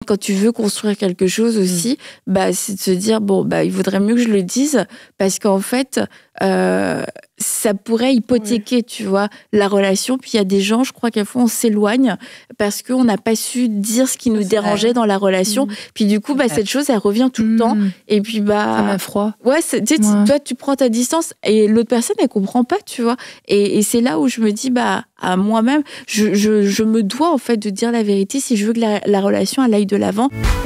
quand tu veux construire quelque chose aussi, c'est de se dire, il vaudrait mieux que je le dise, parce qu'en fait, ça pourrait hypothéquer, tu vois, la relation. Puis il y a des gens, je crois qu'à fois, on s'éloigne parce qu'on n'a pas su dire ce qui nous dérangeait dans la relation. Puis du coup, cette chose, elle revient tout le temps. Et puis, ça m'a froid. Ouais, toi, tu prends ta distance et l'autre personne, elle comprend pas, tu vois. Et c'est là où je me dis, à moi-même, je me dois, en fait, de dire la vérité si je veux que la relation, elle aille de l'avant.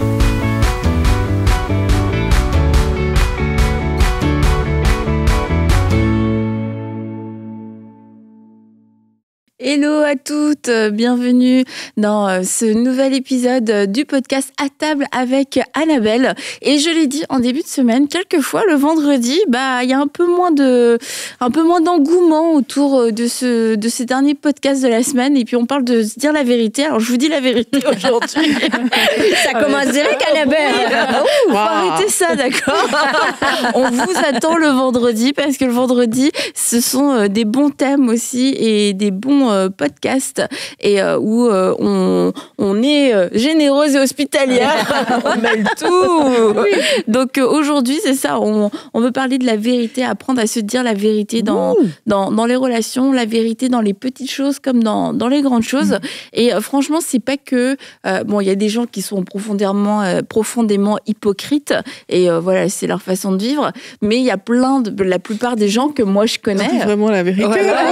Hello à toutes, bienvenue dans ce nouvel épisode du podcast À table avec Annabelle. Et je l'ai dit en début de semaine, quelquefois le vendredi, il y a un peu moins d'engouement autour de ces derniers podcasts de la semaine. Et puis on parle de se dire la vérité. Alors je vous dis la vérité aujourd'hui. Ça commence direct, Annabelle. Faut arrêter ça, d'accord? On vous attend le vendredi parce que le vendredi, ce sont des bons thèmes aussi et des bons podcast et où on est généreuse et hospitalière. On mêle tout. Oui. Donc aujourd'hui, c'est ça. On veut parler de la vérité, apprendre à se dire la vérité dans les relations, la vérité dans les petites choses comme dans les grandes choses. Et franchement, c'est pas que... il y a des gens qui sont profondément hypocrites et voilà, c'est leur façon de vivre. Mais il y a la plupart des gens que moi, je connais... C'est vraiment la vérité.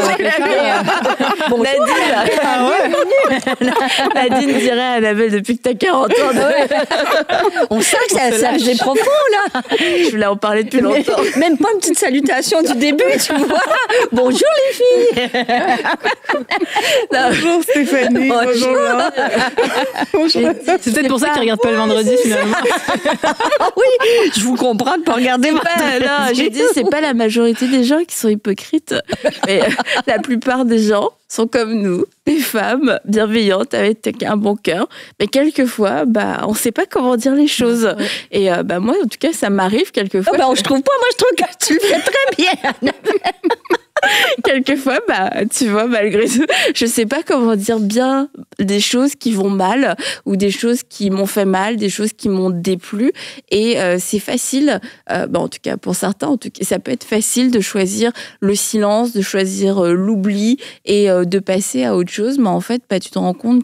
Bon, Nadine dirait à Annabelle depuis que t'as 40 ans. On sent que c'est un sujet profond, là. Je voulais en parler depuis longtemps. Même pas une petite salutation du début, tu vois. Bonjour les filles. Bonjour Stéphanie. Bonjour. C'est peut-être pour ça que tu regardes pas le vendredi, finalement. Oui, je vous comprends de pas regarder. J'ai dit, c'est pas la majorité des gens qui sont hypocrites, mais la plupart des gens sont comme nous, des femmes bienveillantes avec un bon cœur. Mais quelquefois, on ne sait pas comment dire les choses. Et moi, en tout cas, ça m'arrive quelquefois. Je trouve pas. Moi, je trouve que tu le fais très bien. Quelquefois, tu vois, malgré tout, je sais pas comment dire bien des choses qui vont mal ou des choses qui m'ont fait mal, des choses qui m'ont déplu. Et c'est facile, en tout cas pour certains, ça peut être facile de choisir le silence, de choisir l'oubli et de passer à autre chose. Mais en fait, tu te rends compte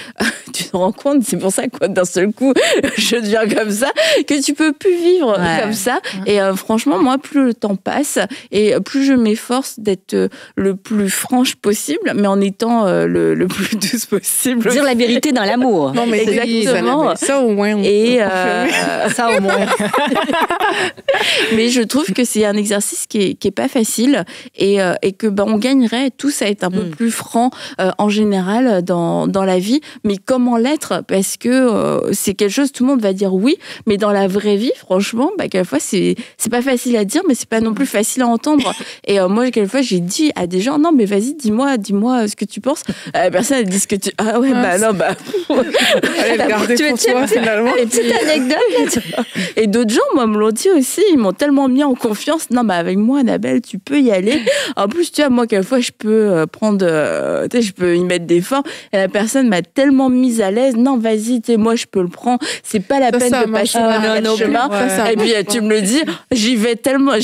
c'est pour ça que d'un seul coup, je deviens comme ça, que tu peux plus vivre comme ça. Et franchement, moi, plus le temps passe et plus je m'efforce d'être le plus franche possible, mais en étant le plus douce possible. Dire la vérité dans l'amour. Non, mais exactement. Ça au moins. Ça au moins. Mais je trouve que c'est un exercice qui est pas facile et que on gagnerait tous à être un peu plus franc en général dans la vie. Mais comment l'être? Parce que c'est quelque chose, tout le monde va dire oui, mais dans la vraie vie, franchement, quelquefois c'est pas facile à dire, mais c'est pas non plus facile à entendre. Et moi, quelquefois, j'ai dit à des gens, non, mais vas-y, dis-moi ce que tu penses. Personne n'a dit ce que tu... Ah ouais, non. Allez, le garder pour toi, finalement. Une petite anecdote. Et d'autres gens, moi, me l'ont dit aussi. Ils m'ont tellement mis en confiance. Non, avec moi, Annabelle, tu peux y aller. En plus, tu vois, moi, quelquefois, je peux prendre... je peux y mettre des formes. Et la personne m'a tellement mise à l'aise. Non, vas-y, moi, je peux le prendre. C'est pas la peine de passer par un chemin. Et puis, tu me le dis, j'y vais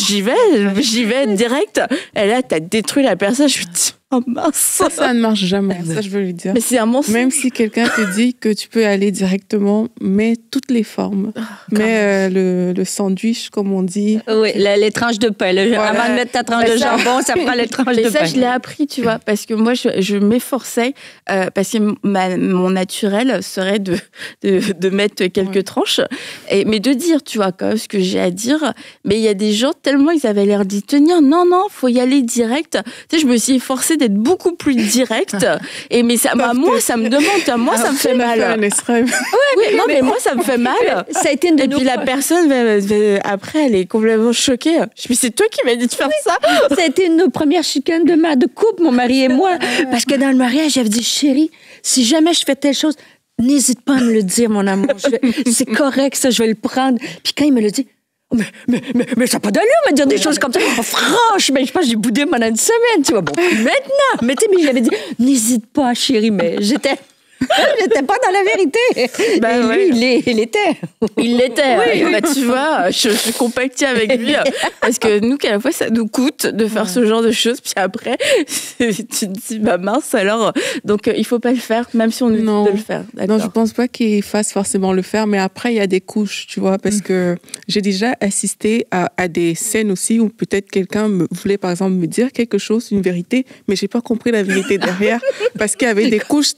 direct. Et là, t'as détruit la personne. Je suis dit, oh mince. Ça ne marche jamais. Ça, je veux lui dire. Mais c'est un mensonge. Même si quelqu'un te dit que tu peux aller directement, mets toutes les formes. Mets le sandwich, comme on dit. Oui, les tranches de pain. Avant de mettre ta tranche de jambon, ça prend les tranches de pain. Ça, je l'ai appris, tu vois, parce que moi, je m'efforçais, parce que mon naturel serait de mettre quelques tranches, mais de dire, tu vois, quand même, ce que j'ai à dire. Mais il y a des gens, tellement ils avaient l'air d'y tenir. Non, faut y aller direct. Tu sais, je me suis efforcée d'être beaucoup plus directe. Mais moi, ça me demande, moi, ça me fait mal. Mais moi, ça me fait mal. Ça a été une de nos... puis la personne, après, elle est complètement choquée. Je me dis, c'est toi qui m'as dit de faire ça. Ça a été une de nos premières chicanes de couple, mon mari et moi. Parce que dans le mariage, j'avais dit, chérie, si jamais je fais telle chose, n'hésite pas à me le dire, mon amour. C'est correct, ça, je vais le prendre. Puis quand il me le dit, mais ça n'a pas d'allure, me dire des choses comme ça. Oh, franchement, je pense que j'ai boudé pendant une semaine, tu vois. Bon, maintenant. Mais tu sais, j'avais dit, n'hésite pas, chérie, mais j'étais... J'étais pas dans la vérité. Bah Et ouais. lui, il l'était. Il l'était. Oui, bah, tu vois, je compatis avec lui. Parce que nous, qu'à la fois, ça nous coûte de faire ce genre de choses. Puis après, tu te dis, bah mince, alors. Donc, il faut pas le faire, même si on nous dit Non. de le faire. Non, D'accord. je pense pas qu'il fasse forcément le faire, mais après, il y a des couches, tu vois, parce que j'ai déjà assisté à des scènes aussi où peut-être quelqu'un voulait, par exemple, me dire quelque chose, une vérité, mais j'ai pas compris la vérité derrière, parce qu'il y avait des couches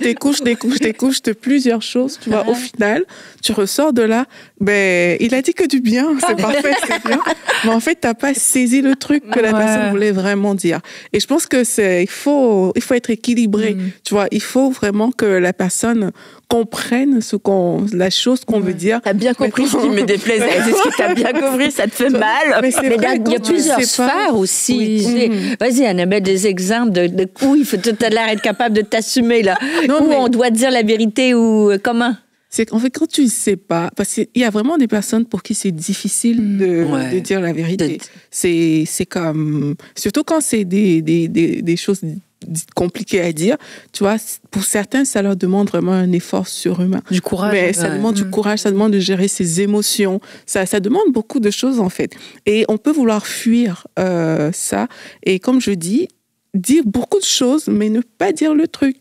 de plusieurs choses, tu vois. Au final, tu ressors de là, ben, il a dit que du bien, c'est parfait, c'est bien, mais en fait, t'as pas saisi le truc que la personne voulait vraiment dire. Et je pense que il faut être équilibré, tu vois. Il faut vraiment que la personne comprenne la chose qu'on veut dire. T'as bien compris ce qui me déplaisait. Est-ce que t'as bien compris? Ça te fait mal? Mais c'est Mais vrai, il y a quand tu plusieurs sais pas- sphères aussi. Oui. Tu sais. Vas-y, Annabelle, des exemples de où il faut tout à l'air être capable de t'assumer, là. Non, Où mais- on doit dire la vérité ou comment. C'est qu'en fait, quand tu ne sais pas, parce qu'il y a vraiment des personnes pour qui c'est difficile de dire la vérité. C'est comme, surtout quand c'est des choses compliquées à dire, tu vois, pour certains, ça leur demande vraiment un effort surhumain. Du courage. Mais ça demande du courage, ça demande de gérer ses émotions, ça demande beaucoup de choses en fait. Et on peut vouloir fuir ça. Et comme je dis, dire beaucoup de choses, mais ne pas dire le truc.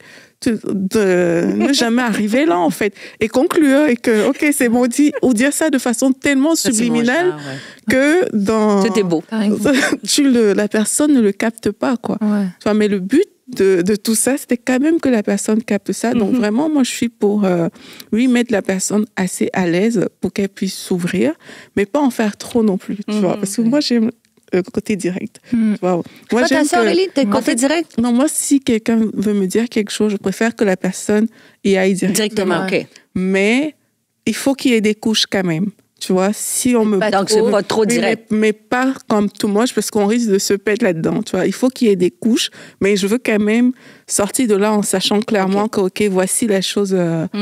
Ne jamais arriver là, en fait. Et conclure, et que, OK, c'est bon, ou dire ça de façon tellement subliminale que dans... C'était beau. Par exemple. la personne ne le capte pas, quoi. Ouais. Tu vois, mais le but de tout ça, c'était quand même que la personne capte ça. Donc, vraiment, moi, je suis pour lui mettre la personne assez à l'aise pour qu'elle puisse s'ouvrir, mais pas en faire trop non plus, tu vois. Parce que moi, j'aime le côté direct. Tu vois. Moi, Toi, ta j'aime sœur, que- Élie, t'es en côté fait, direct? Non, moi, si quelqu'un veut me dire quelque chose, je préfère que la personne y aille directement. Directement, OK. Mais il faut qu'il y ait des couches quand même. Tu vois, si on me... Donc, c'est pas trop Oui, direct. mais pas comme tout moche, parce qu'on risque de se perdre là-dedans. Tu vois, il faut qu'il y ait des couches, mais je veux quand même sortir de là en sachant clairement que, OK, voici la chose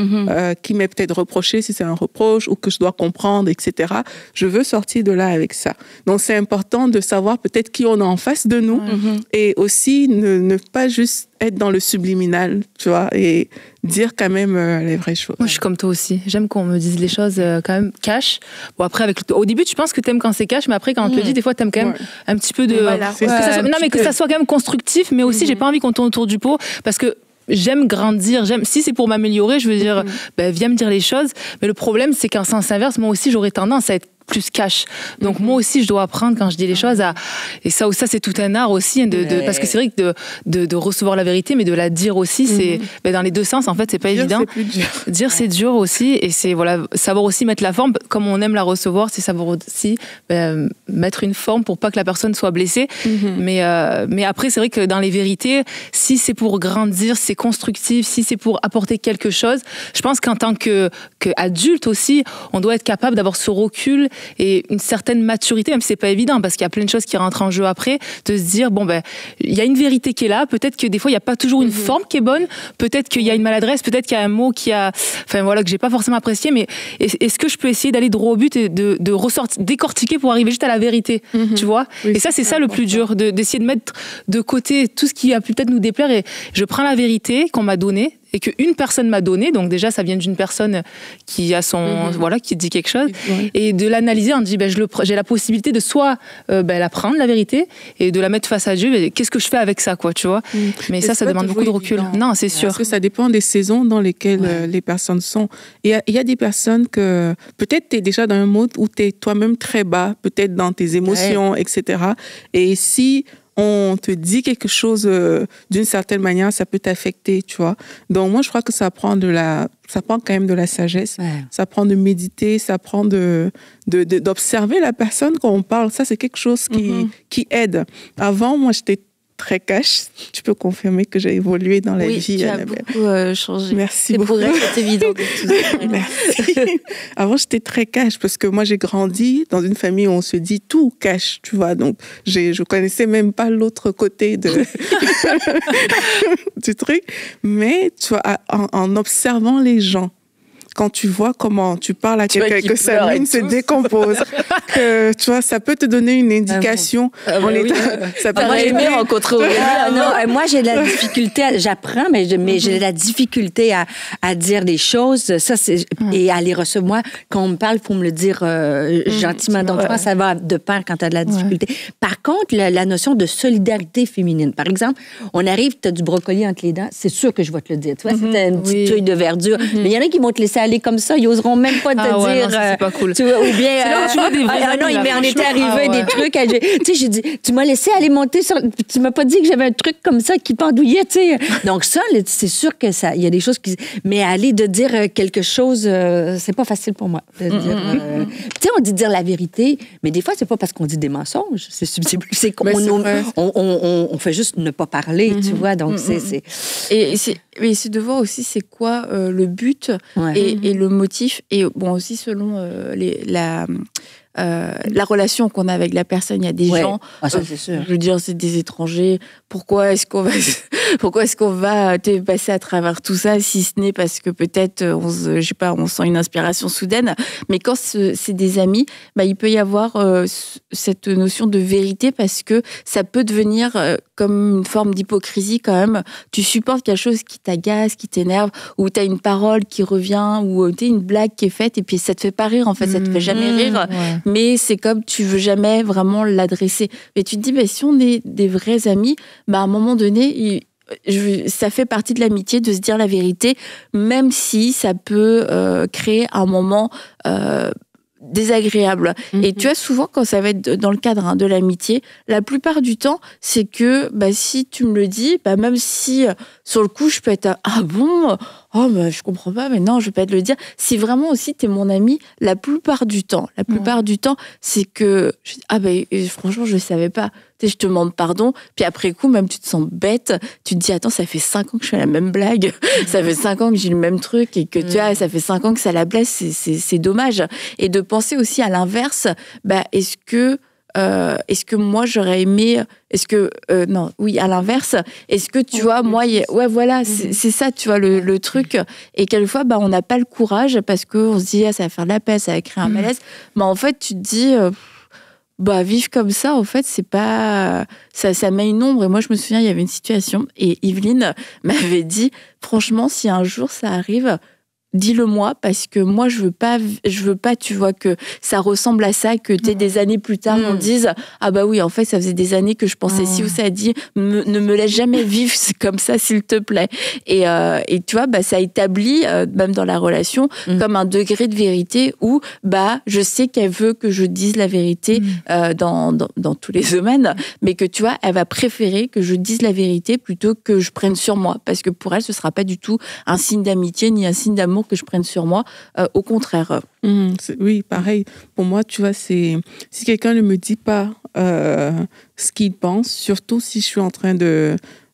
qui m'est peut-être reprochée, si c'est un reproche, ou que je dois comprendre, etc. Je veux sortir de là avec ça. Donc, c'est important de savoir peut-être qui on a en face de nous, et aussi ne pas juste être dans le subliminal, tu vois, et dire quand même les vraies choses. Moi, je suis comme toi aussi. J'aime qu'on me dise les choses quand même cash. Bon, après, au début, tu penses que t'aimes quand c'est cash, mais après, quand on te le dit, des fois, t'aimes quand même un petit peu de. Voilà. C'est ça. Non, mais que ça soit quand même constructif, mais aussi, j'ai pas envie qu'on tourne autour du pot parce que. J'aime grandir, si c'est pour m'améliorer, je veux dire, ben, viens me dire les choses. Mais le problème, c'est qu'en sens inverse, moi aussi, j'aurais tendance à être plus cash. Donc moi aussi, je dois apprendre quand je dis les choses et ça c'est tout un art aussi, hein, parce que c'est vrai que de recevoir la vérité, mais de la dire aussi, c'est ben, dans les deux sens, en fait, c'est pas Dire, évident. c'est plus dur. Dire, c'est dur aussi, et c'est voilà, savoir aussi mettre la forme, comme on aime la recevoir, c'est savoir aussi mettre une forme pour pas que la personne soit blessée. Mais après, c'est vrai que dans les vérités, si c'est pour grandir, si c'est constructif, si c'est pour apporter quelque chose, je pense qu'en tant qu'adulte aussi, on doit être capable d'avoir ce recul et une certaine maturité, même si c'est pas évident, parce qu'il y a plein de choses qui rentrent en jeu après, de se dire, bon, ben, il y a une vérité qui est là, peut-être que des fois, il n'y a pas toujours une forme qui est bonne, peut-être qu'il y a une maladresse, peut-être qu'il y a un mot enfin voilà, que j'ai pas forcément apprécié, mais est-ce que je peux essayer d'aller droit au but et de ressortir, décortiquer pour arriver juste à la vérité, tu vois? Oui, et ça, c'est ça le plus dur, d'essayer de mettre de côté tout ce qui a pu peut-être nous déplaire, et je prends la vérité qu'on m'a donnée, et qu'une personne m'a donné, donc déjà ça vient d'une personne qui a voilà, qui dit quelque chose, et de l'analyser, on dit ben, j'ai la possibilité de soit la prendre la vérité et de la mettre face à Dieu, mais qu'est-ce que je fais avec ça, quoi, tu vois. Mais Et ça c'est pas demande beaucoup de toujours recul. évident. Non, c'est sûr. Parce que ça dépend des saisons dans lesquelles les personnes sont. Il y a des personnes que peut-être tu es déjà dans un mode où tu es toi-même très bas, peut-être dans tes émotions, etc. Et si on te dit quelque chose d'une certaine manière, ça peut t'affecter, tu vois. Donc, moi, je crois que ça prend quand même de la sagesse. Ouais. Ça prend de méditer, ça prend d'observer la personne quand on parle. Ça, c'est quelque chose qui aide. Avant, moi, j'étais très cash. Tu peux confirmer que j'ai évolué dans la Oui, vie, tu as Annabelle. beaucoup changé. Merci Et beaucoup. pour elle, c'est évident de tout ça. Merci. Avant, j'étais très cash parce que moi, j'ai grandi dans une famille où on se dit tout cash, tu vois. Donc, je connaissais même pas l'autre côté du truc. Mais, tu vois, en observant les gens, quand tu vois comment tu parles à quelqu'un et que sa pleure et mine se tout. décompose, que tu vois, ça peut te donner une indication. Ça peut T'aurais aimé rencontrer Aurélie. Non, moi, j'ai de la difficulté, j'apprends, mais j'ai de la difficulté à dire des choses, ça, et à les recevoir. Quand on me parle, il faut me le dire gentiment. Donc, je pense que ça va de pair quand tu as de la difficulté. Par contre, la notion de solidarité féminine, par exemple, on arrive, tu as du brocoli entre les dents, c'est sûr que je vais te le dire. Tu vois, c'était une petite feuille de verdure. Mais il y en a qui vont te laisser aller comme ça, ils oseront même pas te dire. Non, c'est pas cool. Tu vois, ou bien. Non, il m'en était arrivé des trucs. Tu sais, j'ai dit, tu m'as laissé aller monter sur. Tu m'as pas dit que j'avais un truc comme ça qui pendouillait, tu sais. Donc, ça, c'est sûr que ça. Il y a des choses qui. Mais aller de dire quelque chose, c'est pas facile pour moi. De dire. Tu sais, on dit dire la vérité, mais des fois, c'est pas parce qu'on dit des mensonges. C'est qu'on on fait juste ne pas parler, tu vois. Donc, c'est. Et c'est de voir aussi c'est quoi le but et le motif. Et bon, aussi selon la relation qu'on a avec la personne. Il y a des gens, ça, c'est sûr. Je veux dire, c'est des étrangers. Pourquoi est-ce qu'on va passer à travers tout ça, si ce n'est parce que peut-être, je sais pas, on sent une inspiration soudaine. Mais quand c'est des amis, bah, il peut y avoir cette notion de vérité parce que ça peut devenir comme une forme d'hypocrisie quand même. Tu supportes quelque chose qui t'agace, qui t'énerve, ou tu as une parole qui revient, ou tu as une blague qui est faite et puis ça te fait pas rire, en fait, ça te fait jamais rire. Mais c'est comme tu veux jamais vraiment l'adresser. Mais tu te dis, si on est des vrais amis, à un moment donné, ça fait partie de l'amitié de se dire la vérité, même si ça peut créer un moment désagréable. Et tu vois, souvent, quand ça va être dans le cadre de l'amitié, la plupart du temps, c'est que si tu me le dis, même si sur le coup, je peux être « Ah bon ? Je comprends pas, mais non, je vais pas te le dire. » Si vraiment aussi, t'es mon ami, la plupart du temps, c'est que franchement, je savais pas. Tu sais, je te demande pardon, puis après coup, même tu te sens bête, tu te dis, attends, ça fait 5 ans que je fais la même blague, ça fait 5 ans que j'ai le même truc, et que tu vois, ça fait 5 ans que ça la blesse, c'est dommage. Et de penser aussi à l'inverse, est-ce que moi j'aurais aimé, à l'inverse, est-ce que tu vois, moi, c'est ça, tu vois, le truc. Et quelquefois, on n'a pas le courage parce qu'on se dit, ça va faire de la peine, ça va créer un malaise. Mais en fait, tu te dis, vivre comme ça, en fait, c'est pas. Ça met une ombre. Et moi, je me souviens, il y avait une situation et Yveline m'avait dit, franchement, si un jour ça arrive, dis-le-moi, parce que moi, je veux pas, tu vois, que ça ressemble à ça, que des années plus tard, on dise, oui, en fait, ça faisait des années que je pensais ci ou ça, a dit, ne me laisse jamais vivre comme ça, s'il te plaît. Et tu vois, ça établit, même dans la relation, comme un degré de vérité où, je sais qu'elle veut que je dise la vérité dans tous les domaines, mais que, tu vois, elle va préférer que je dise la vérité plutôt que je prenne sur moi, parce que pour elle, ce sera pas du tout un signe d'amitié ni un signe d'amour que je prenne sur moi, au contraire. Oui, pareil. Pour moi, tu vois, si quelqu'un ne me dit pas ce qu'il pense, surtout si je suis en train de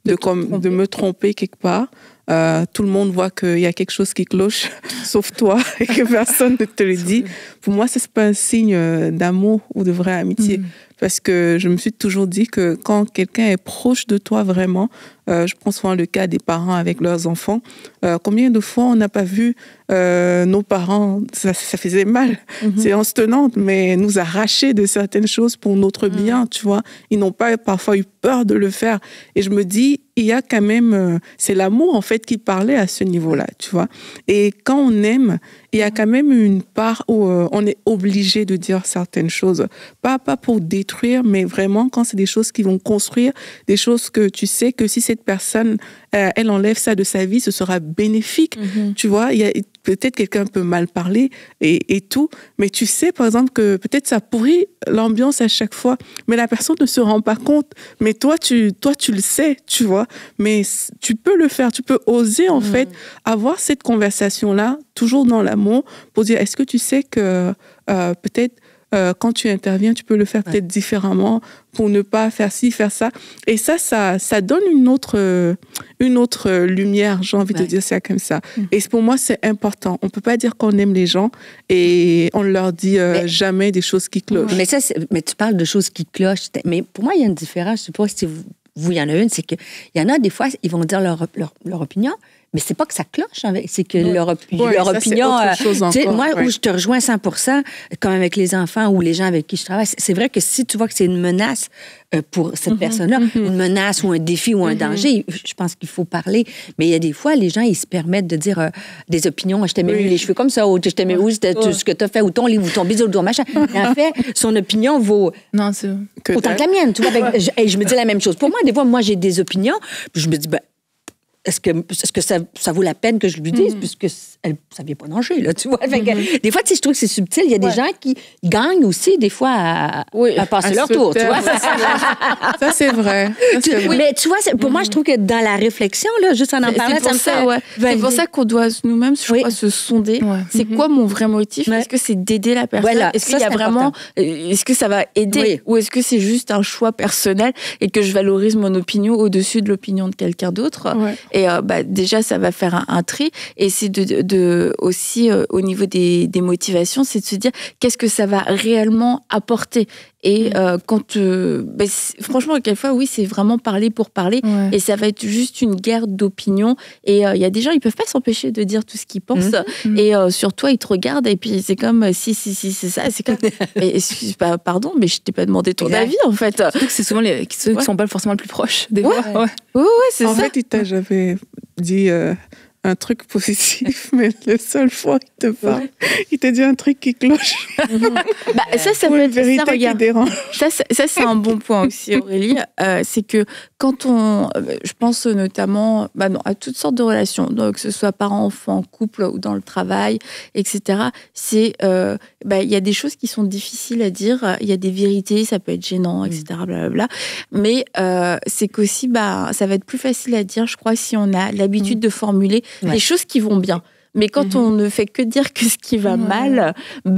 me tromper quelque part, tout le monde voit qu'il y a quelque chose qui cloche, sauf toi, et que personne ne te le dit. Pour moi, ce n'est pas un signe d'amour ou de vraie amitié. Parce que je me suis toujours dit que quand quelqu'un est proche de toi vraiment, je prends souvent le cas des parents avec leurs enfants, combien de fois on n'a pas vu nos parents, ça faisait mal, séance tenante, mais nous arracher de certaines choses pour notre bien, tu vois. Ils n'ont pas parfois eu peur de le faire. Et je me dis, il y a quand même, c'est l'amour en fait qui parlait à ce niveau-là, tu vois. Et quand on aime, il y a quand même une part où on est obligé de dire certaines choses. Pas pour détruire, mais vraiment quand c'est des choses qui vont construire, des choses que tu sais que si cette personne, elle enlève ça de sa vie, ce sera bénéfique. Tu vois, peut-être quelqu'un peut mal parler et tout, mais tu sais, par exemple, que peut-être ça pourrit l'ambiance à chaque fois, mais la personne ne se rend pas compte. Mais toi, tu le sais, tu vois. Mais tu peux le faire, tu peux oser, en fait, avoir cette conversation-là, toujours dans l'amour, pour dire, est-ce que tu sais que peut-être quand tu interviens, tu peux le faire peut-être différemment pour ne pas faire ci, faire ça. Et ça donne une autre lumière, j'ai envie de dire ça comme ça. Et pour moi, c'est important. On ne peut pas dire qu'on aime les gens et on leur dit jamais des choses qui clochent. Mais tu parles de choses qui clochent. Mais pour moi, il y a une différence. Je ne sais pas si vous, il y en a une, c'est qu'il y en a des fois, ils vont dire leur opinion, Mais c'est pas que ça cloche, c'est que leur Ouais, leur ça, c'est opinion... autre chose tu sais, encore, moi, ouais. où je te rejoins 100%, comme avec les enfants ou les gens avec qui je travaille, c'est vrai que si tu vois que c'est une menace pour cette personne-là, une menace ou un défi ou un danger, je pense qu'il faut parler. Mais il y a des fois, les gens, ils se permettent de dire des opinions. Je t'aimais mieux les cheveux comme ça, ou je t'aimais où c'était ce que tu as fait, ou ton livre, ou ton bisou, ou ton machin. Mais en fait, son opinion vaut Non, c'est... autant que la mienne. Tu vois, je me dis la même chose. Pour moi, des fois, moi, j'ai des opinions, puis je me dis, ben, est-ce que ça vaut la peine que je lui dise, puisque ça ne vient pas danger, là, tu vois? Fait que, des fois, tu sais, je trouve que c'est subtil. Il y a des gens qui gagnent aussi, des fois, à passer leur tour, tu vois? Ça, c'est vrai. Mais tu vois, pour moi, je trouve que dans la réflexion, là, juste en parlant, ça me fait... C'est pour ça qu'on doit nous-mêmes, je crois, se sonder. Ouais. C'est quoi mon vrai motif? Est-ce que c'est d'aider la personne? Voilà, Est-ce qu'il y a vraiment... Est-ce que ça va aider? Ou est-ce que c'est juste un choix personnel et que je valorise mon opinion au-dessus de l'opinion de quelqu'un d'autre? Et déjà, ça va faire un tri. Et c'est aussi, au niveau des motivations, c'est de se dire qu'est-ce que ça va réellement apporter. Et franchement, quelquefois, oui, c'est vraiment parler pour parler. Ouais. Et ça va être juste une guerre d'opinion. Et il y a des gens, ils peuvent pas s'empêcher de dire tout ce qu'ils pensent. Et sur toi, ils te regardent. Et puis, c'est comme, si, c'est ça. C'est comme, mais pardon, mais je t'ai pas demandé ton avis, en fait. Surtout que c'est souvent ceux qui sont pas forcément les plus proches, des fois. Ouais, c'est ça. En fait, j'avais dit un truc positif, mais la seule fois qu'il te parle, il te dit un truc qui cloche. Ça peut être vérité ça, regarde. Qui dérange. Ça, c'est un bon point aussi, Aurélie. C'est que quand je pense notamment à toutes sortes de relations, donc que ce soit parents-enfants, couple ou dans le travail, etc. C'est il y a des choses qui sont difficiles à dire. Il y a des vérités, ça peut être gênant, etc. Blablabla. Mais c'est qu'aussi, ça va être plus facile à dire, je crois, si on a l'habitude de formuler les choses qui vont bien. Mais quand on ne fait que dire que ce qui va mal,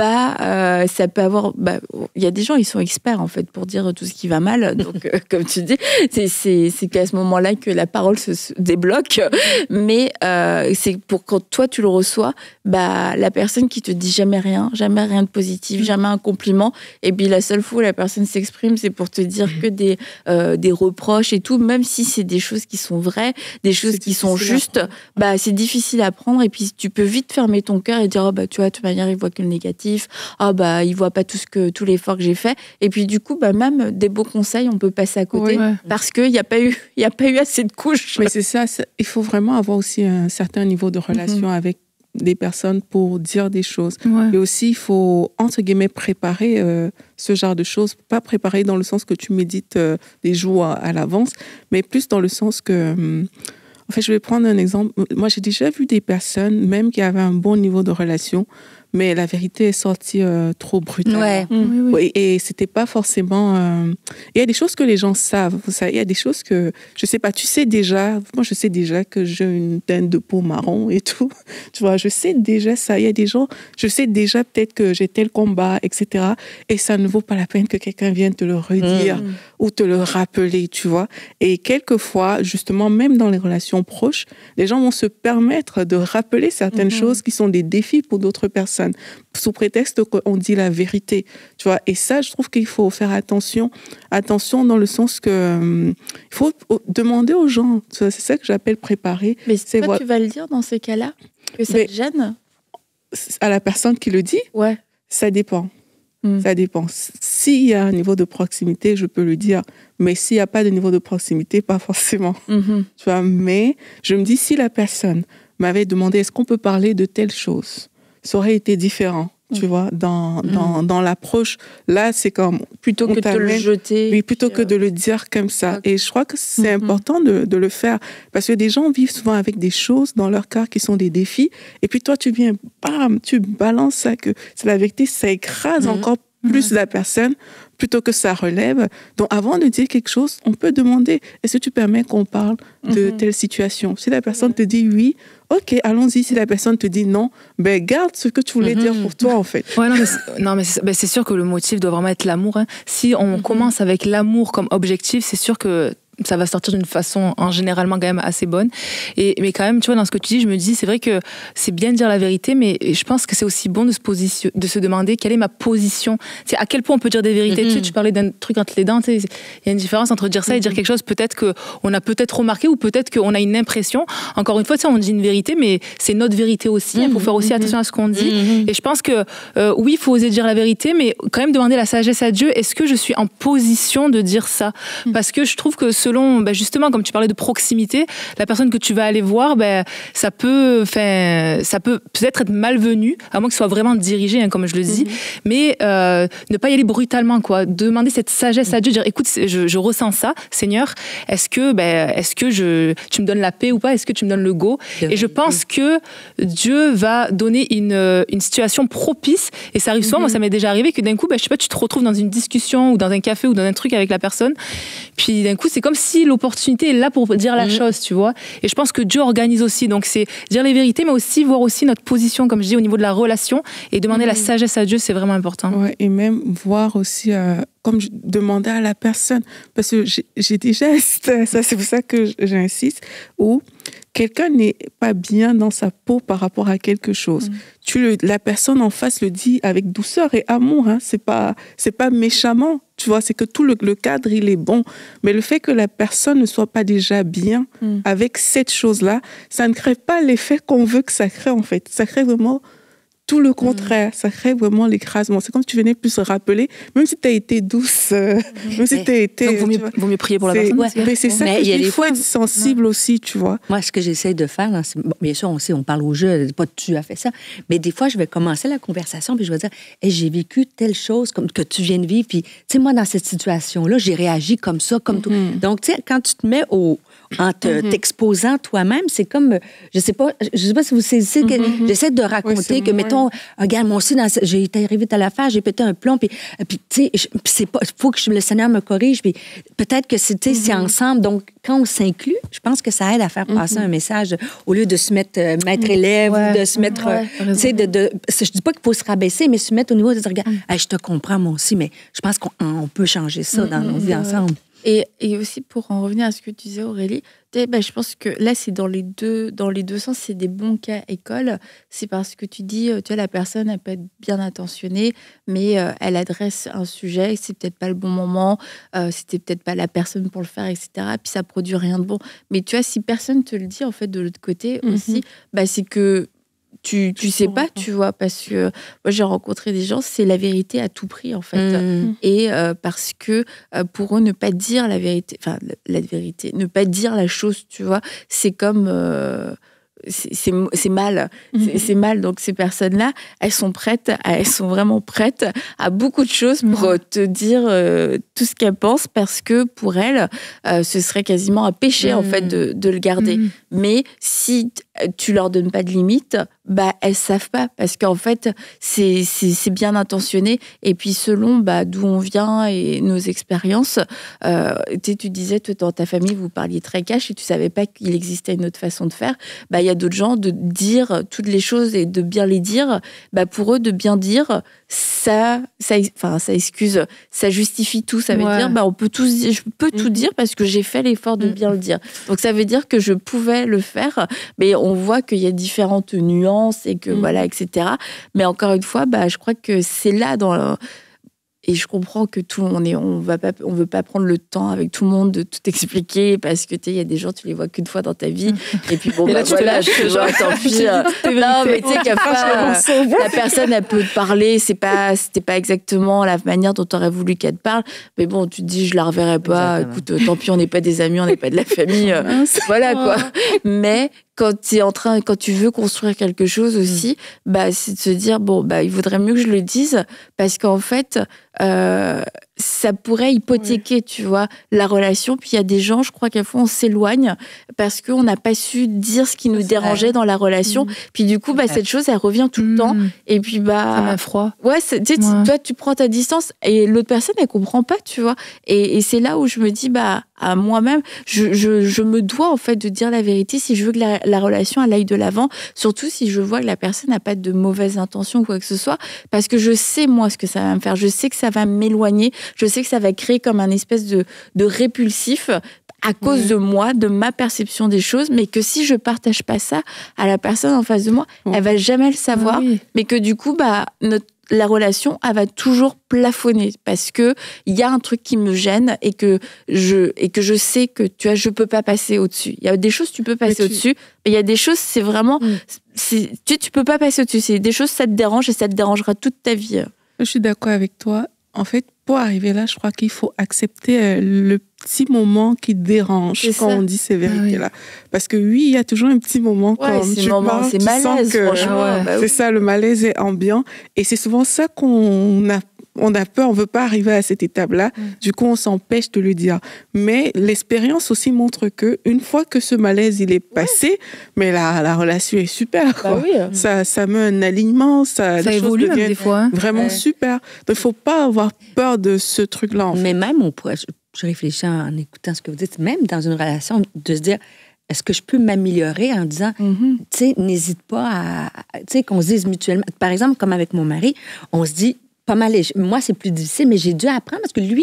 ça peut avoir... il y a des gens, ils sont experts, en fait, pour dire tout ce qui va mal. Donc, comme tu dis, c'est qu'à ce moment-là que la parole se débloque. Mais c'est pour quand toi, tu le reçois, la personne qui te dit jamais rien de positif, jamais un compliment. Et puis, la seule fois où la personne s'exprime, c'est pour te dire que des reproches et tout, même si c'est des choses qui sont vraies, des choses qui sont justes, c'est difficile à prendre. Et puis, tu peux vite fermer ton cœur et dire tu vois, de toute manière, il voit que le négatif. Il voit pas tout l'effort que j'ai fait. Et puis du coup, même des beaux conseils, on peut passer à côté parce qu'il n'y a pas eu assez de couches. Mais c'est ça, il faut vraiment avoir aussi un certain niveau de relation avec des personnes pour dire des choses. Et aussi, il faut, entre guillemets, préparer ce genre de choses. Pas préparer dans le sens que tu médites des jours à l'avance, mais plus dans le sens que... En fait, je vais prendre un exemple. Moi, j'ai déjà vu des personnes, même qui avaient un bon niveau de relation, mais la vérité est sortie trop brutalement. Oui. Et c'était pas forcément... Il y a des choses que les gens savent. Il y a des choses que... Je sais pas, tu sais déjà... Moi, je sais déjà que j'ai une teinte de peau marron et tout. Tu vois, je sais déjà ça. Il y a des gens... Je sais déjà peut-être que j'ai tel combat, etc. Et ça ne vaut pas la peine que quelqu'un vienne te le redire ou te le rappeler, tu vois. Et quelquefois, justement, même dans les relations proches, les gens vont se permettre de rappeler certaines choses qui sont des défis pour d'autres personnes, sous prétexte qu'on dit la vérité, tu vois. Et ça, je trouve qu'il faut faire attention dans le sens que il faut demander aux gens, tu vois, c'est ça que j'appelle préparer. Mais c'est toi, tu vas le dire dans ces cas-là, que ça te gêne? À la personne qui le dit, ça dépend. Ça dépend. S'il y a un niveau de proximité, je peux le dire. Mais s'il n'y a pas de niveau de proximité, pas forcément. Tu vois, mais je me dis, si la personne m'avait demandé est-ce qu'on peut parler de telle chose, ça aurait été différent, tu vois, dans l'approche. Là, c'est comme... Plutôt que de le jeter. Oui, plutôt que de le dire comme ça. Et je crois que c'est important de le faire. Parce que des gens vivent souvent avec des choses dans leur cœur qui sont des défis. Et puis toi, tu viens, bam, tu balances ça, que c'est la vérité, ça écrase encore plus la personne plutôt que ça relève. Donc, avant de dire quelque chose, on peut demander, est-ce que tu permets qu'on parle de telle situation? Si la personne te dit oui, ok, allons-y. Si la personne te dit non, garde ce que tu voulais dire pour toi, en fait. Ouais, c'est sûr que le motif doit vraiment être l'amour. Hein. Si on commence avec l'amour comme objectif, c'est sûr que ça va sortir d'une façon en généralement quand même assez bonne. Mais quand même, tu vois, dans ce que tu dis, je me dis, c'est vrai que c'est bien de dire la vérité, mais je pense que c'est aussi bon de se demander quelle est ma position. Tu sais, à quel point on peut dire des vérités. Tu sais, tu parlais d'un truc entre les dents. Tu sais, il y a une différence entre dire ça et dire quelque chose peut-être qu'on a peut-être remarqué ou peut-être qu'on a une impression. Encore une fois, tu sais, on dit une vérité, mais c'est notre vérité aussi. Il faut faire aussi attention à ce qu'on dit. Et je pense que oui, il faut oser dire la vérité, mais quand même demander la sagesse à Dieu. Est-ce que je suis en position de dire ça? Parce que je trouve que selon, justement, comme tu parlais de proximité, la personne que tu vas aller voir, ça peut peut-être être malvenu, à moins que ce soit vraiment dirigé, hein, comme je le dis, mais ne pas y aller brutalement, quoi. Demander cette sagesse à Dieu, dire, écoute, je ressens ça, Seigneur, est-ce que tu me donnes la paix ou pas? Est-ce que tu me donnes le go? Et je pense que Dieu va donner une situation propice, et ça arrive souvent, moi ça m'est déjà arrivé que d'un coup, je sais pas, tu te retrouves dans une discussion ou dans un café ou dans un truc avec la personne, puis d'un coup c'est comme si l'opportunité est là pour dire la chose, tu vois. Et je pense que Dieu organise aussi, donc c'est dire les vérités, mais aussi voir aussi notre position, comme je dis, au niveau de la relation, et demander la sagesse à Dieu, c'est vraiment important. Ouais, et même voir aussi, comme demander à la personne, parce que j'ai déjà assisté à ça, c'est pour ça que j'insiste, où quelqu'un n'est pas bien dans sa peau par rapport à quelque chose. La personne en face le dit avec douceur et amour, hein, c'est pas méchamment, tu vois, c'est que tout le cadre, il est bon. Mais le fait que la personne ne soit pas déjà bien avec cette chose-là, ça ne crée pas l'effet qu'on veut que ça crée, en fait. Ça crée vraiment tout le contraire, ça crée vraiment l'écrasement. C'est comme si tu venais plus se rappeler, même si tu as été douce, même si tu as été... Donc, vaut mieux prier pour la personne. Mais c'est ça, il faut être sensible aussi, tu vois. Moi, ce que j'essaie de faire, bien sûr, on parle au jeu, pas tu as fait ça, mais des fois, je vais commencer la conversation, puis je vais dire, j'ai vécu telle chose comme que tu viens de vivre, puis, tu sais, moi, dans cette situation-là, j'ai réagi comme ça, comme tout. Donc, tu sais, quand tu te mets en t'exposant toi-même, c'est comme, je sais pas si vous saisissez, que j'essaie de raconter que, mettons, regarde, moi aussi, j'ai été arrivée à l'affaire, j'ai pété un plomb, puis tu sais, faut que le Seigneur me corrige, puis peut-être que c'est ensemble. Donc, quand on s'inclut, je pense que ça aide à faire passer un message au lieu de se mettre maître-élève, ou de se mettre, tu sais, je dis pas qu'il faut se rabaisser, mais se mettre au niveau de dire, regarde, je te comprends, moi aussi, mais je pense qu'on peut changer ça dans nos vies ensemble. Et aussi, pour en revenir à ce que tu disais, Aurélie, je pense que là, c'est dans les deux sens, c'est des bons cas école. C'est parce que tu dis, tu vois, la personne, elle peut être bien intentionnée, mais elle adresse un sujet, c'est peut-être pas le bon moment, c'était peut-être pas la personne pour le faire, etc. Puis ça produit rien de bon. Mais tu vois, si personne te le dit, en fait, de l'autre côté aussi, c'est que tu sais pas, tu vois, parce que moi j'ai rencontré des gens, c'est la vérité à tout prix en fait, et parce que pour eux ne pas dire la vérité, ne pas dire la chose, tu vois, c'est comme c'est mal, c'est mal. Donc ces personnes-là, elles sont vraiment prêtes à beaucoup de choses pour te dire tout ce qu'elles pensent, parce que pour elles, ce serait quasiment un péché en fait de le garder. Mais si tu leur donnes pas de limite, elles savent pas, parce qu'en fait c'est bien intentionné, et puis selon d'où on vient et nos expériences, tu disais, toi, dans ta famille vous parliez très cash et tu savais pas qu'il existait une autre façon de faire. Il y a d'autres gens, de dire toutes les choses et de bien les dire, pour eux de bien dire ça excuse, ça justifie tout, ça veut dire on peut je peux tout dire parce que j'ai fait l'effort de bien le dire. Donc ça veut dire que je pouvais le faire, mais on voit qu'il y a différentes nuances et que voilà, etc. Mais encore une fois, je crois que c'est là et je comprends que on veut pas prendre le temps avec tout le monde de tout expliquer, parce que il y a des gens, tu les vois qu'une fois dans ta vie, et puis bon, tant pis. Non, mais tu sais la personne, elle peut te parler, c'était pas exactement la manière dont tu aurais voulu qu'elle te parle, mais bon, tu te dis, je la reverrai pas. Exactement. Écoute, tant pis, on n'est pas des amis, on n'est pas de la famille, voilà quoi. Mais quand tu veux construire quelque chose aussi, c'est de se dire, il vaudrait mieux que je le dise, parce qu'en fait, ça pourrait hypothéquer, tu vois, la relation. Puis il y a des gens, je crois qu'à fois, on s'éloigne parce qu'on n'a pas su dire ce qui nous dérangeait dans la relation. Puis du coup, cette chose, elle revient tout le temps. Et puis, ça m'a froid. Ouais, toi, tu prends ta distance et l'autre personne, elle comprend pas, tu vois. Et c'est là où je me dis, à moi-même, je me dois, en fait, de dire la vérité si je veux que la relation, elle aille de l'avant. Surtout si je vois que la personne n'a pas de mauvaises intentions ou quoi que ce soit. Parce que je sais, moi, ce que ça va me faire. Je sais que ça va m'éloigner. Je sais que ça va créer comme un espèce de répulsif à cause de moi, de ma perception des choses, mais que si je partage pas ça à la personne en face de moi, elle va jamais le savoir, mais que du coup, la relation, elle va toujours plafonner parce que il y a un truc qui me gêne et que je sais que je peux pas passer au-dessus. Il y a des choses tu peux passer au-dessus, mais il y a des choses c'est vraiment tu peux pas passer au-dessus. C'est des choses ça te dérange et ça te dérangera toute ta vie. Je suis d'accord avec toi. En fait, pour arriver là, je crois qu'il faut accepter le petit moment qui dérange quand on dit ces vérités-là. Parce que oui, il y a toujours un petit moment quand tu parles, c'est malaise, franchement. C'est ça, le malaise est ambiant. Et c'est souvent ça qu'on a peur, on veut pas arriver à cette étape-là. Du coup, on s'empêche de le dire. Mais l'expérience aussi montre que une fois que ce malaise il est passé, mais la relation est super. Ça met un alignement, ça évolue même des fois. Vraiment super. Donc, il faut pas avoir peur de ce truc-là. Mais même, je réfléchis en écoutant ce que vous dites, même dans une relation, de se dire, est-ce que je peux m'améliorer en disant, tu sais, n'hésite pas à, tu sais, qu'on se dise mutuellement. Par exemple, comme avec mon mari, on se dit, pas mal. Moi, c'est plus difficile, mais j'ai dû apprendre parce que lui,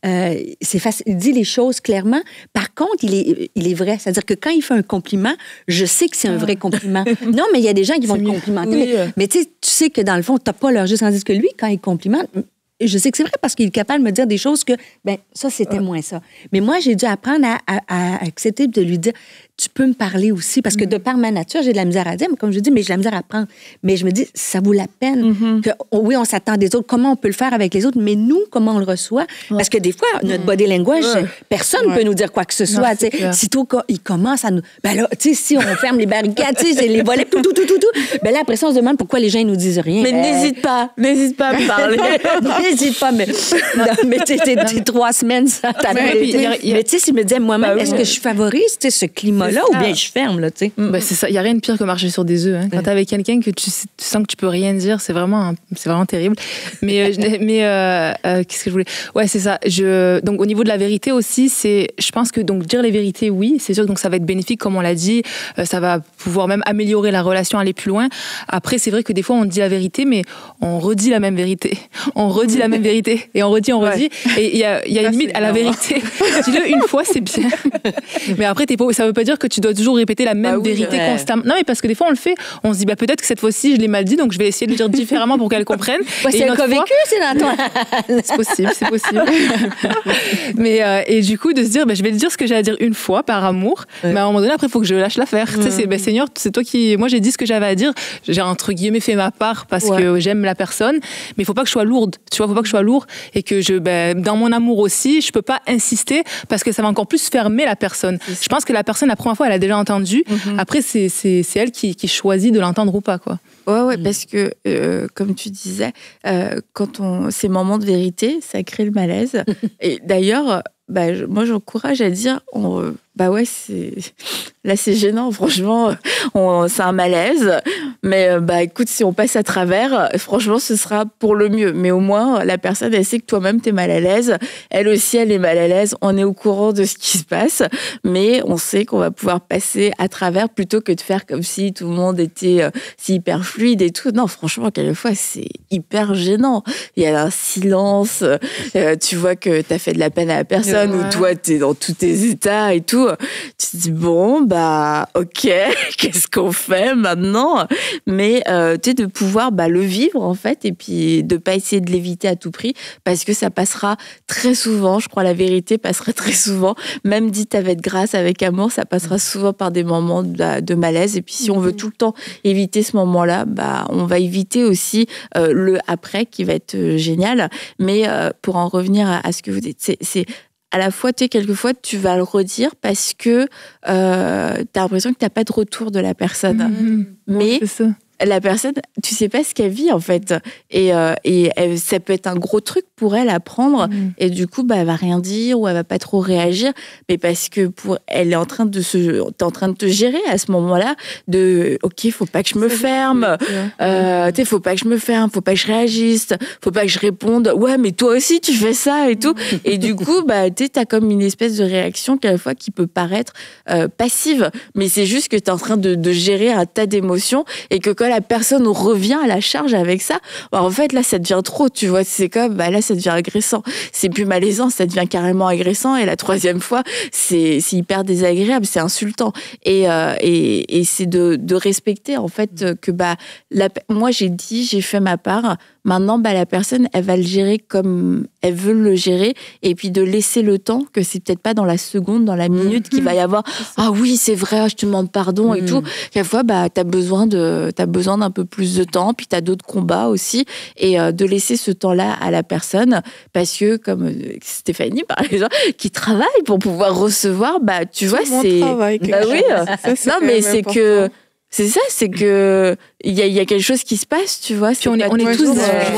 c'est facile, il dit les choses clairement. Par contre, il est vrai. C'est-à-dire que quand il fait un compliment, je sais que c'est un vrai compliment. Non, mais il y a des gens qui vont te complimenter. Mais tu sais que dans le fond, tu n'as pas leur juste. Tandis que lui, quand il complimente, je sais que c'est vrai parce qu'il est capable de me dire des choses que, ça, c'était moins ça. Mais moi, j'ai dû apprendre à accepter de lui dire, tu peux me parler aussi, parce que de par ma nature, j'ai de la misère à dire, mais comme je dis, mais j'ai de la misère à apprendre. Mais je me dis, ça vaut la peine que, oui, on s'attend des autres, comment on peut le faire avec les autres, mais nous, comment on le reçoit? Parce que des fois, notre body language, personne ne peut nous dire quoi que ce soit. Sitôt qu'il commence à nous... là, tu sais, si on ferme les barricades, tu sais, les volets, tout, là, après ça, on se demande pourquoi les gens ne nous disent rien. Mais n'hésite pas à me parler. N'hésite pas, mais tu sais, 3 semaines, ça t'a Mais tu sais, s'il me disait moi-même, est-ce que je favorise ce climat-là ou bien je ferme, là, tu sais? C'est ça. Il n'y a rien de pire que marcher sur des œufs. Hein. Quand t'es avec quelqu'un que tu sens que tu peux rien dire, c'est vraiment terrible. Mais qu'est-ce que je voulais? Ouais, c'est ça. Donc, au niveau de la vérité aussi, je pense que donc dire les vérités, oui, c'est sûr que donc ça va être bénéfique, comme on l'a dit. Ça va pouvoir même améliorer la relation, aller plus loin. Après, c'est vrai que des fois, on dit la vérité, mais on redit la même vérité. On redit la même vérité. Et on redit. Et il y a une limite à la vérité. Dis-le une fois, c'est bien. Mais après, ça veut pas dire que tu dois toujours répéter la même vérité constamment. Non, mais parce que des fois, on le fait, on se dit, peut-être que cette fois-ci, je l'ai mal dit, donc je vais essayer de le dire différemment pour qu'elle comprenne. C'est un cas vécu, c'est dans toi. C'est possible. Mais, et du coup, de se dire, je vais le dire ce que j'ai à dire une fois par amour, mais à un moment donné, après, il faut que je lâche l'affaire. Tu sais, Seigneur, c'est toi qui... Moi, j'ai dit ce que j'avais à dire. J'ai, entre guillemets, fait ma part parce que j'aime la personne, mais il faut pas que je sois lourde. Tu vois, il faut pas que je sois lourde et que dans mon amour aussi, je peux pas insister parce que ça va encore plus fermer la personne. Je pense que la personne, la première fois, elle a déjà entendu. Après, c'est elle qui choisit de l'entendre ou pas, quoi. Ouais, parce que, comme tu disais, quand ces moments de vérité, ça crée le malaise. Et d'ailleurs, moi, j'encourage à dire, là, c'est gênant, franchement, c'est un malaise. Mais écoute, si on passe à travers, franchement, ce sera pour le mieux. Mais au moins, la personne, elle sait que toi-même, t'es mal à l'aise. Elle aussi, elle est mal à l'aise. On est au courant de ce qui se passe. Mais on sait qu'on va pouvoir passer à travers plutôt que de faire comme si tout le monde était si hyper fluide et tout. Non, franchement, quelquefois, c'est hyper gênant. Il y a un silence. Tu vois que t'as fait de la peine à la personne ou toi, t'es dans tous tes états et tout. Tu te dis, bon, ok, qu'est-ce qu'on fait maintenant? Mais tu sais, de pouvoir le vivre, en fait, et puis de pas essayer de l'éviter à tout prix, parce que ça passera très souvent, je crois, la vérité passera très souvent, même dite avec grâce, avec amour, ça passera souvent par des moments de malaise, et puis si on veut tout le temps éviter ce moment-là, on va éviter aussi le après, qui va être génial. Mais pour en revenir à ce que vous dites, c'est à la fois, tu sais, quelquefois, tu vas le redire parce que t'as l'impression que t'as pas de retour de la personne. Mais la personne, tu sais pas ce qu'elle vit, en fait. Et ça peut être un gros truc pour elle à prendre. Et du coup, elle va rien dire ou elle va pas trop réagir. Mais parce que elle est en train t'es en train de te gérer à ce moment-là OK, faut pas que je me ferme. Faut pas que je me ferme, faut pas que je réagisse, faut pas que je réponde. Ouais, mais toi aussi, tu fais ça et tout. Et du coup, t'as comme une espèce de réaction, quelquefois, qui peut paraître passive. Mais c'est juste que t'es en train de gérer un tas d'émotions et que quand la personne revient à la charge avec ça, bah, en fait, là, ça devient trop, tu vois. C'est comme, bah, là, ça devient agressant. C'est plus malaisant, ça devient carrément agressant. Et la troisième fois, c'est hyper désagréable, c'est insultant. Et c'est de respecter, en fait, que, bah, moi, j'ai fait ma part. Maintenant, bah, la personne, elle va le gérer comme elle veut le gérer. Et puis, de laisser le temps, que c'est peut-être pas dans la seconde, dans la minute qu'il va y avoir, ah oui, c'est vrai, je te demande pardon et tout. Quelquefois, bah, t'as besoin d'un peu plus de temps, puis t'as d'autres combats aussi, et de laisser ce temps-là à la personne, parce que, comme Stéphanie, par exemple, qui travaille pour pouvoir recevoir, bah, tu vois, c'est... Bah oui, non, mais c'est que... C'est ça, c'est que il y a quelque chose qui se passe, tu vois. Puis on est tous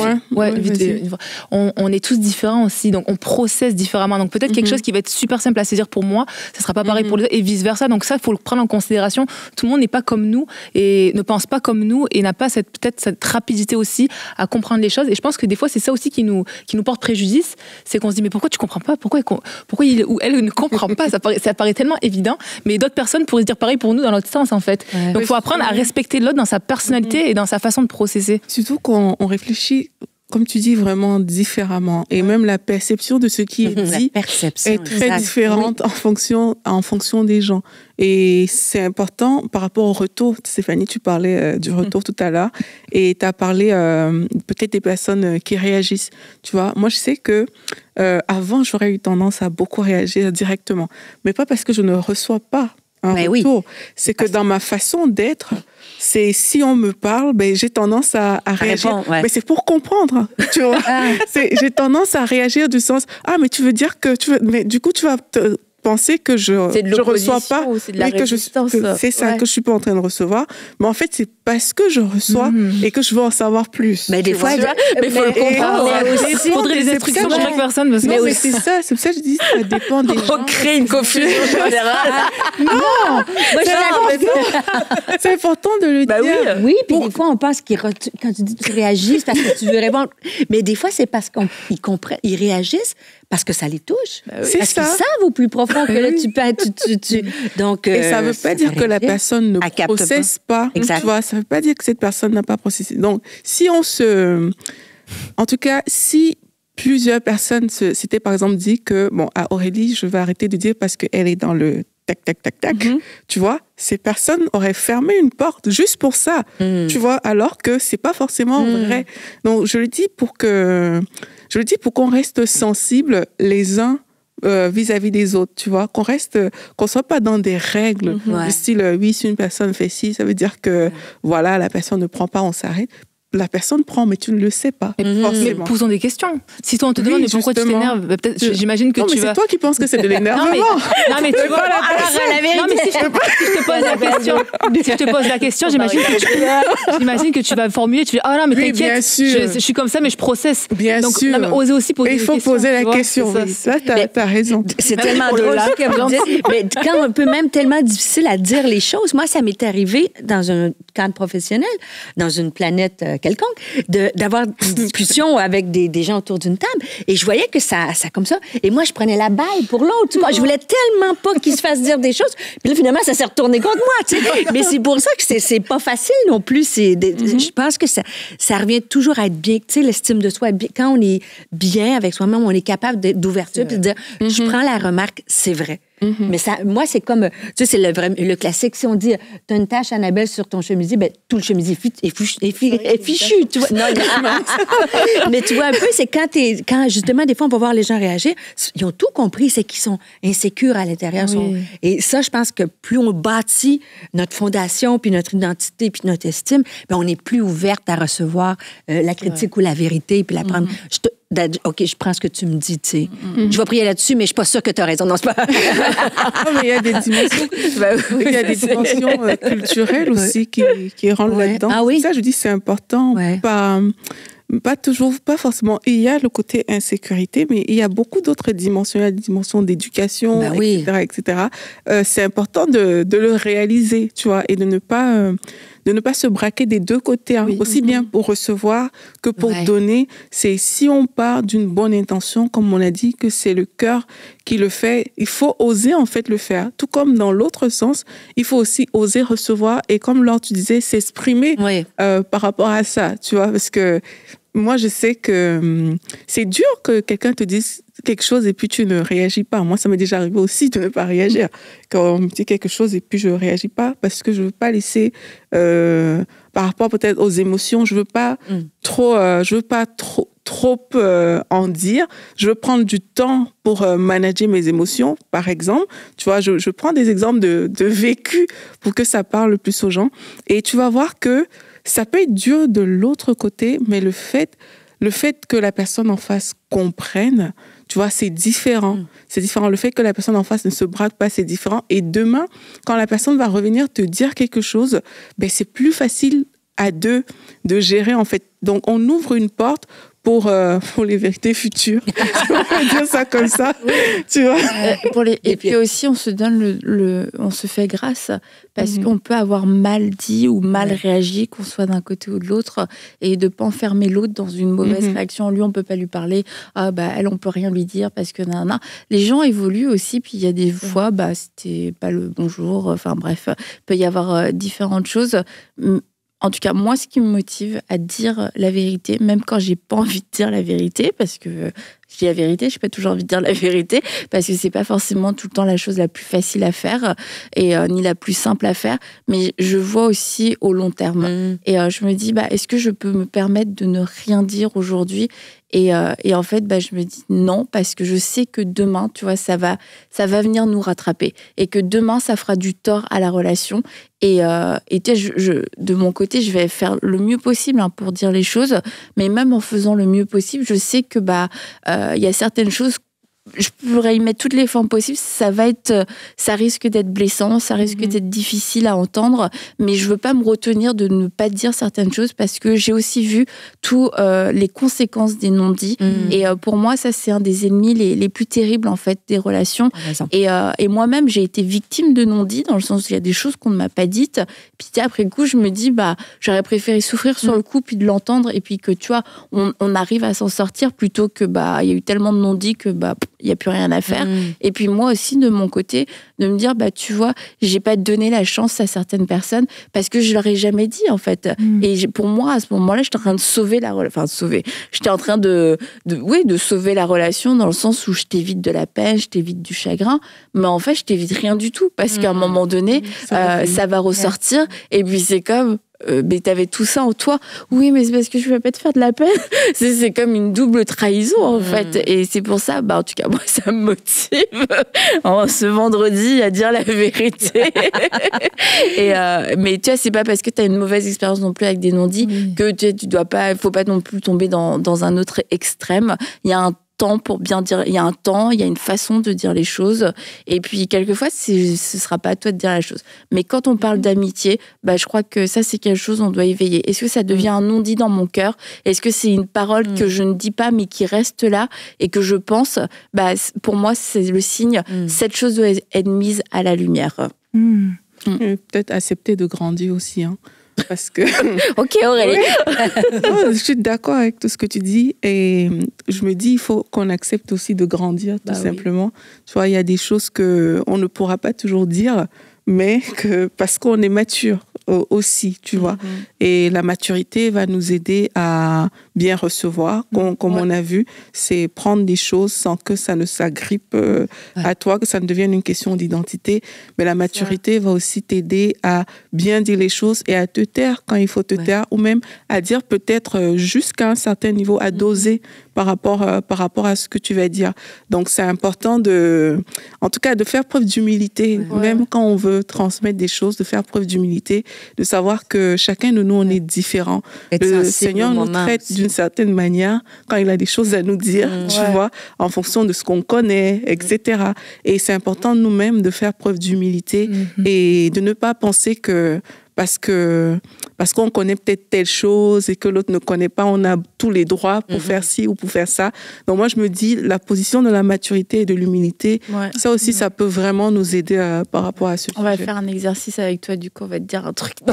on est tous différents aussi, donc on processe différemment. Donc peut-être quelque chose qui va être super simple à saisir pour moi, ça sera pas pareil pour les autres et vice versa. Donc ça, il faut le prendre en considération. Tout le monde n'est pas comme nous et ne pense pas comme nous et n'a pas peut-être cette rapidité aussi à comprendre les choses. Et je pense que des fois c'est ça aussi qui nous porte préjudice, c'est qu'on se dit mais pourquoi tu comprends pas, pourquoi il ou elle ne comprend pas. Ça paraît tellement évident, mais d'autres personnes pourraient se dire pareil pour nous dans l'autre sens en fait. Ouais. Donc il faut apprendre à respecter l'autre dans sa personnalité et dans sa façon de processer. Surtout quand on réfléchit, comme tu dis, vraiment différemment. Et même la perception de ce qui est dit est très différente en fonction des gens. Et c'est important par rapport au retour. Stéphanie, tu parlais du retour tout à l'heure. Et tu as parlé peut-être des personnes qui réagissent. Tu vois, moi, je sais que avant, j'aurais eu tendance à beaucoup réagir directement. Mais pas parce que je ne reçois pas un retour. C'est que dans ma façon d'être, c'est si on me parle, ben j'ai tendance à réagir. Mais c'est pour comprendre, tu vois. J'ai tendance à réagir du sens mais tu veux dire que mais du coup tu vas penser que je reçois pas, c'est de la résistance. C'est ça que je suis pas en train de recevoir. Mais en fait, c'est parce que je reçois et que je veux en savoir plus. Mais des fois, mais faut le comprendre. Il faudrait des instructions pour chaque personne. Mais c'est ça, c'est pour ça que je dis ça dépend des gens. On crée une confusion générale. Non, c'est important de le dire. Oui, puis des fois, on pense quand tu dis que tu réagis, c'est parce que tu veux répondre. Mais des fois, c'est parce qu'ils comprennent, ils réagissent parce que ça les touche. C'est parce ça. qu'ils savent au plus profond que là, Donc, et ça ne veut pas dire que la personne ne processe pas. Exact. Tu vois, ça ne veut pas dire que cette personne n'a pas processé. Donc, en tout cas, si plusieurs personnes s'étaient, par exemple, dit que, à Aurélie, je vais arrêter de dire parce qu'elle est dans le tac, tu vois, ces personnes auraient fermé une porte juste pour ça, tu vois, alors que c'est pas forcément vrai. Donc, je le dis pour qu'on reste sensible les uns vis-à-vis des autres, tu vois, qu'on soit pas dans des règles du style, oui, si une personne fait ci, ça veut dire que, voilà, la personne ne prend pas, on s'arrête. La personne prend, mais tu ne le sais pas. Mais posons des questions. Si toi, on te demande pourquoi tu t'énerves, peut-être, j'imagine que tu vas... c'est toi qui penses que c'est de l'énervement. Non, mais tu vois... Non, mais si je te pose la question... Si je te pose la question, j'imagine que tu vas formuler, tu dis, non, mais t'inquiète, je suis comme ça, mais je processe. Bien sûr. Mais oser aussi poser des questions. Il faut poser la question. Ça, t'as raison. C'est tellement drôle que vous dites. Mais quand on peut même tellement difficile à dire les choses, moi, ça m'est arrivé dans un cadre professionnel, dans une planète quelconque, d'avoir une discussion avec des gens autour d'une table. Et je voyais que ça comme ça. Et moi, je prenais la balle pour l'autre. Je voulais tellement pas qu'il se fasse dire des choses. Puis là, finalement, ça s'est retourné contre moi. Tu sais. Mais c'est pour ça que c'est pas facile non plus. Je pense que ça revient toujours à être bien. Tu sais, l'estime de soi. Quand on est bien avec soi-même, on est capable d'ouverture puis de dire, je prends la remarque, c'est vrai. Mais ça, moi, c'est comme, tu sais, c'est le classique. Si on dit, t'as une tache, Annabelle, sur ton chemisier, ben, tout le chemisier est fichu, tu vois. Non, mais tu vois un peu, c'est quand justement, des fois, on va voir les gens réagir, ils ont tout compris, c'est qu'ils sont insécures à l'intérieur. Et ça, je pense que plus on bâtit notre fondation, puis notre identité, puis notre estime, ben, on est plus ouverte à recevoir la critique ou la vérité, puis la prendre. OK, je prends ce que tu me dis, tu sais. Je vais prier là-dessus, mais je suis pas sûre que tu as raison. Non, c'est pas... Non, mais il y a des dimensions, culturelles aussi qui rentrent là-dedans. Ah oui? Ça, je dis, c'est important. Pas toujours, pas forcément. Et il y a le côté insécurité, mais il y a beaucoup d'autres dimensions. Il y a des dimensions d'éducation, etc. C'est important de le réaliser, tu vois, et de ne pas de ne pas se braquer des deux côtés, hein, aussi bien pour recevoir que pour donner. C'est si on part d'une bonne intention, comme on a dit, que c'est le cœur qui le fait, il faut oser en fait le faire. Tout comme dans l'autre sens, il faut aussi oser recevoir et comme Laure, tu disais, s'exprimer par rapport à ça, tu vois, parce que moi, je sais que c'est dur que quelqu'un te dise quelque chose et puis tu ne réagis pas. Moi, ça m'est déjà arrivé aussi de ne pas réagir. Quand on me dit quelque chose et puis je ne réagis pas parce que je ne veux pas laisser, par rapport peut-être aux émotions, je ne veux pas trop en dire. Je veux prendre du temps pour manager mes émotions, par exemple. Tu vois, je prends des exemples de vécu pour que ça parle plus aux gens. Et tu vas voir que ça peut être dur de l'autre côté, mais le fait que la personne en face comprenne, tu vois, c'est différent. C'est différent. Le fait que la personne en face ne se braque pas, c'est différent. Et demain, quand la personne va revenir te dire quelque chose, ben, c'est plus facile à deux de gérer, en fait. Donc, on ouvre une porte pour les vérités futures. On va dire ça comme ça. Tu vois. Et puis aussi, on se donne on se fait grâce parce qu'on peut avoir mal dit ou mal réagi, qu'on soit d'un côté ou de l'autre, et de pas enfermer l'autre dans une mauvaise réaction. Lui, on peut pas lui parler. Ah, bah, elle, on peut rien lui dire parce que nanana. Les gens évoluent aussi, puis il y a des fois, bah, c'était pas le bonjour. Enfin, bref, il peut y avoir différentes choses. En tout cas, moi, ce qui me motive à dire la vérité, même quand j'ai pas envie de dire la vérité, parce que je dis la vérité, je n'ai pas toujours envie de dire la vérité, parce que c'est pas forcément tout le temps la chose la plus facile à faire, et ni la plus simple à faire, mais je vois aussi au long terme. Et je me dis, bah, est-ce que je peux me permettre de ne rien dire aujourd'hui ? Et en fait, bah, je me dis non, parce que je sais que demain, tu vois, ça va venir nous rattraper. Et que demain, ça fera du tort à la relation. Et de mon côté, je vais faire le mieux possible pour dire les choses. Mais même en faisant le mieux possible, je sais que y a certaines choses, je pourrais y mettre toutes les formes possibles, ça risque d'être blessant, ça risque d'être difficile à entendre, mais je veux pas me retenir de ne pas dire certaines choses parce que j'ai aussi vu tous les conséquences des non-dits. Et pour moi, ça, c'est un des ennemis les plus terribles, en fait, des relations. Et moi-même, j'ai été victime de non-dits, dans le sens où il y a des choses qu'on ne m'a pas dites. Puis après le coup, je me dis, bah, j'aurais préféré souffrir sur le coup, puis de l'entendre, et puis que, tu vois, on arrive à s'en sortir plutôt que, bah, il y a eu tellement de non-dits que, bah, il n'y a plus rien à faire. Et puis moi aussi, de mon côté, de me dire, bah, tu vois, j'ai pas donné la chance à certaines personnes parce que je leur ai jamais dit, en fait. Et pour moi, à ce moment-là, j'étais en train de sauver la relation. Enfin, j'étais en train de sauver la relation dans le sens où je t'évite de la peine, je t'évite du chagrin. Mais en fait, je t'évite rien du tout parce qu'à un moment donné, ça va ressortir. Et puis, c'est comme... mais t'avais tout ça en toi. Oui, mais c'est parce que je ne veux pas te faire de la peine. C'est comme une double trahison, en fait. Et c'est pour ça, bah, en tout cas, moi, ça me motive ce vendredi à dire la vérité. Mais tu vois, c'est pas parce que tu as une mauvaise expérience non plus avec des non-dits que tu dois pas, faut pas non plus tomber dans un autre extrême. Il y a un temps pour bien dire, il y a un temps, il y a une façon de dire les choses, et puis quelquefois ce sera pas à toi de dire la chose, mais quand on parle d'amitié, bah, je crois que ça c'est quelque chose on doit éveiller. Est-ce que ça devient un non-dit dans mon cœur? Est-ce que c'est une parole que je ne dis pas mais qui reste là et que je pense? Bah, pour moi c'est le signe, cette chose doit être mise à la lumière. Peut-être accepter de grandir aussi, hein. Parce que... Ok, Aurélie. Je suis d'accord avec tout ce que tu dis et je me dis il faut qu'on accepte aussi de grandir, tout simplement. Tu vois, il y a des choses qu'on ne pourra pas toujours dire, mais parce qu'on est mature aussi, tu vois. Et la maturité va nous aider à bien recevoir, comme on a vu, c'est prendre des choses sans que ça ne s'agrippe à toi, que ça ne devienne une question d'identité. Mais la maturité va aussi t'aider à bien dire les choses et à te taire quand il faut te taire, ou même à dire peut-être jusqu'à un certain niveau, à doser par rapport à ce que tu vas dire. Donc, c'est important en tout cas, de faire preuve d'humilité, même quand on veut transmettre des choses, de faire preuve d'humilité, de savoir que chacun de nous, on est différent. Le Seigneur nous traite d'une certaine manière quand il a des choses à nous dire, tu vois, en fonction de ce qu'on connaît, etc. Et c'est important nous-mêmes de faire preuve d'humilité et de ne pas penser que parce qu'on connaît peut-être telle chose et que l'autre ne connaît pas, on a tous les droits pour faire ci ou pour faire ça. Donc moi, je me dis, la position de la maturité et de l'humilité, ça aussi, ça peut vraiment nous aider par rapport à ce sujet. On va faire un exercice avec toi, du coup, on va te dire un truc.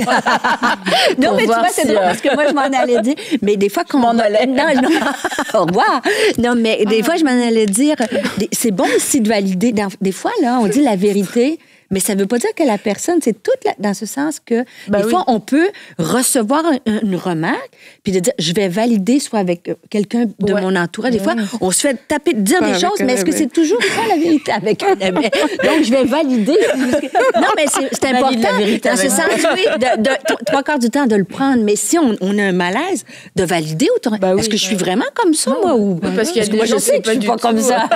Non, mais tu vois, c'est drôle parce que moi, je m'en allais dire. Mais des fois, quand on allait. Non. Au revoir. Non, mais des fois, je m'en allais dire. C'est bon aussi de valider. Des fois, là, on dit la vérité. Mais ça ne veut pas dire que la personne, c'est toute dans ce sens que des fois, on peut recevoir une remarque puis de dire, je vais valider soit avec quelqu'un de mon entourage. Des fois, on se fait taper, dire des choses, mais est-ce que c'est toujours pas la vérité avec un ami? Donc, je vais valider. Non, mais c'est important. Dans ce sens, oui, trois quarts du temps de le prendre. Mais si on a un malaise, de valider, est-ce que je suis vraiment comme ça, moi? Ou parce qu'il y a des moi, gens je sais que je suis pas comme ça.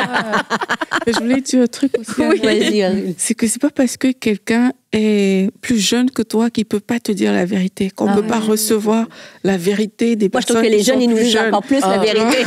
Je voulais dire un truc aussi. C'est que c'est pas parce que quelqu'un est plus jeune que toi qu'il peut pas te dire la vérité, qu'on peut pas recevoir la vérité des personnes. Moi, je trouve que les jeunes, ils nous disent encore plus la vérité.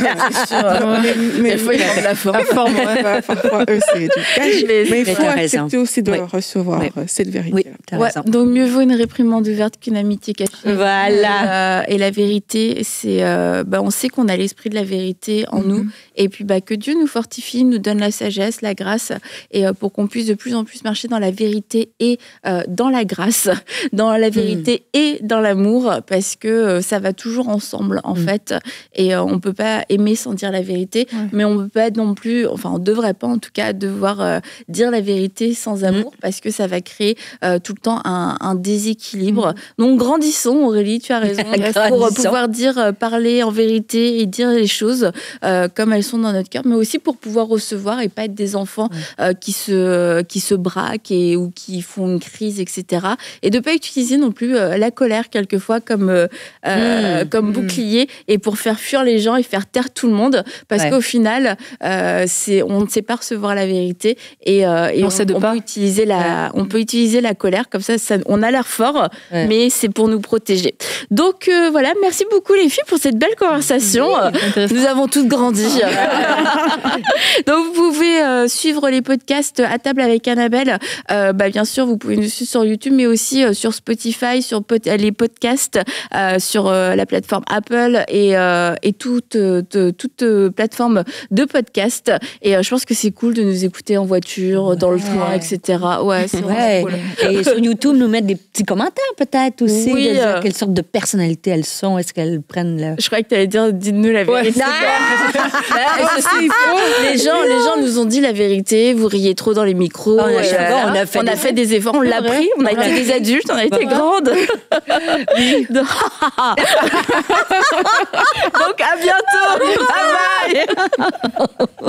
Mais il faut y avoir de la forme. Parfois, eux, c'est du cash. Mais il faut accepter aussi de recevoir cette vérité. Oui, t'as raison. Donc, mieux vaut une réprimande ouverte qu'une amitié cachée. Voilà. Et la vérité, c'est... on sait qu'on a l'esprit de la vérité en nous. Et puis, que Dieu nous fortifie, nous donne la sagesse, la grâce, et pour qu'on puisse de plus en plus marcher dans la vérité et dans la grâce, dans la vérité et dans l'amour, parce que ça va toujours ensemble, en fait. Et on ne peut pas aimer sans dire la vérité, mais on ne peut pas non plus, enfin, on ne devrait pas, en tout cas, devoir dire la vérité sans amour, parce que ça va créer tout le temps un déséquilibre. Donc, grandissons, Aurélie, tu as raison, pour pouvoir parler en vérité et dire les choses comme elles sont dans notre cœur, mais aussi pour pouvoir recevoir et pas être des enfants qui se braquent ou qui font une crise, etc. Et de ne pas utiliser non plus la colère quelquefois comme bouclier et pour faire fuir les gens et faire taire tout le monde, parce qu'au final, on ne sait pas recevoir la vérité et on peut utiliser la colère, comme ça on a l'air fort, mais c'est pour nous protéger. Donc voilà, merci beaucoup les filles pour cette belle conversation. Nous avons toutes grandi. Donc vous pouvez suivre les podcasts À table avec Annabelle. Bien sûr, vous pouvez nous suivre sur YouTube, mais aussi sur Spotify, sur les podcasts, sur la plateforme Apple et toute plateforme de podcast. Et je pense que c'est cool de nous écouter en voiture, dans le train, etc. Ouais, c'est vraiment cool. Et sur YouTube, nous mettre des petits commentaires peut-être aussi, de dire quelle sorte de personnalité elles sont, est-ce qu'elles prennent le... Je croyais que tu allais dire, dites-nous la vérité. Les gens nous ont dit la vérité, vous riez trop dans les micros. On a fait des efforts, on l'a pris, on a été des adultes, on a été grandes. Donc à bientôt. Bye bye.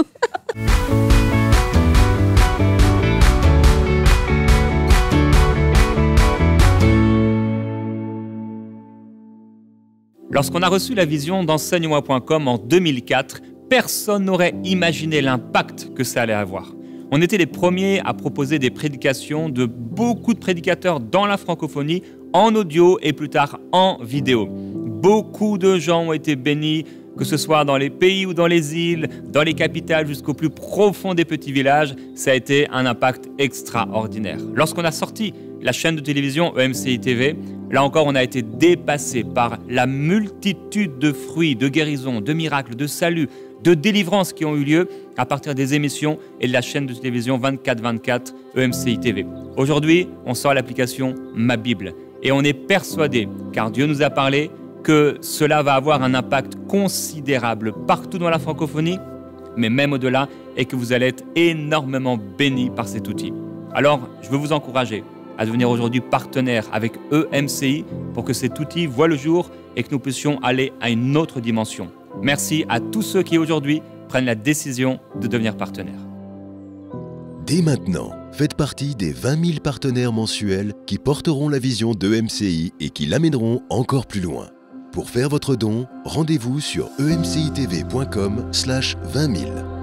Lorsqu'on a reçu la vision d'enseigne-moi.com en 2004, personne n'aurait imaginé l'impact que ça allait avoir. On était les premiers à proposer des prédications de beaucoup de prédicateurs dans la francophonie, en audio et plus tard en vidéo. Beaucoup de gens ont été bénis, que ce soit dans les pays ou dans les îles, dans les capitales jusqu'au plus profond des petits villages. Ça a été un impact extraordinaire. Lorsqu'on a sorti la chaîne de télévision EMCI TV, là encore, on a été dépassé par la multitude de fruits, de guérisons, de miracles, de saluts, de délivrances qui ont eu lieu à partir des émissions et de la chaîne de télévision 24/24 EMCI TV. Aujourd'hui, on sort l'application Ma Bible et on est persuadé, car Dieu nous a parlé, que cela va avoir un impact considérable partout dans la francophonie, mais même au-delà, et que vous allez être énormément bénis par cet outil. Alors, je veux vous encourager à devenir aujourd'hui partenaire avec EMCI pour que cet outil voie le jour et que nous puissions aller à une autre dimension. Merci à tous ceux qui aujourd'hui prennent la décision de devenir partenaires. Dès maintenant, faites partie des 20 000 partenaires mensuels qui porteront la vision d'EMCI et qui l'amèneront encore plus loin. Pour faire votre don, rendez-vous sur emcitv.com/20 000.